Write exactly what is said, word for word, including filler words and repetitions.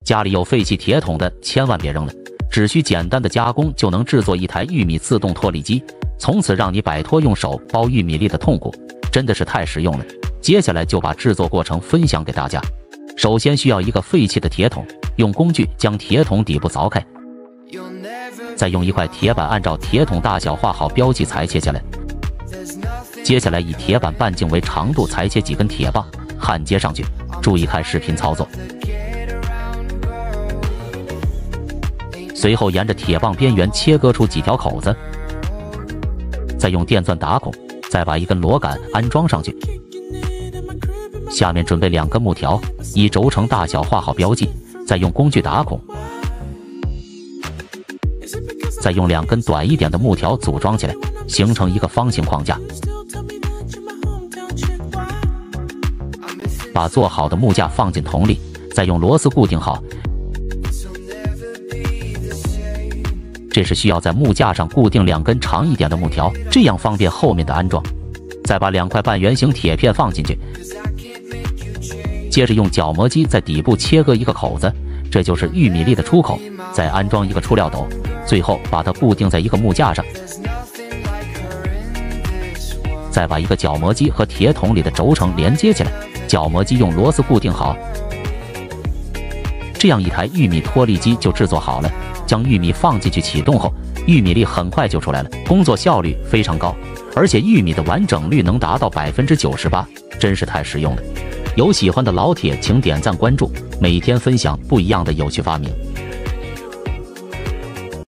家里有废弃铁桶的，千万别扔了，只需简单的加工就能制作一台玉米自动脱粒机，从此让你摆脱用手剥玉米粒的痛苦，真的是太实用了。接下来就把制作过程分享给大家。首先需要一个废弃的铁桶，用工具将铁桶底部凿开，再用一块铁板按照铁桶大小画好标记裁切下来。接下来以铁板半径为长度裁切几根铁棒，焊接上去。注意看视频操作。随后沿着铁棒边缘切割出几条口子，再用电钻打孔，再把一根螺杆安装上去。下面准备两根木条，以轴承大小画好标记，再用工具打孔，再用两根短一点的木条组装起来，形成一个方形框架。把做好的木架放进桶里，再用螺丝固定好。这时需要在木架上固定两根长一点的木条，这样方便后面的安装。再把两块半圆形铁片放进去，接着用角磨机在底部切割一个口子，这就是玉米粒的出口。再安装一个出料斗，最后把它固定在一个木架上。再把一个角磨机和铁桶里的轴承连接起来，角磨机用螺丝固定好。这样一台玉米脱粒机就制作好了。将玉米放进去启动后，玉米粒很快就出来了，工作效率非常高，而且玉米的完整率能达到百分之九十八，真是太实用了。有喜欢的老铁请点赞关注，每天分享不一样的有趣发明。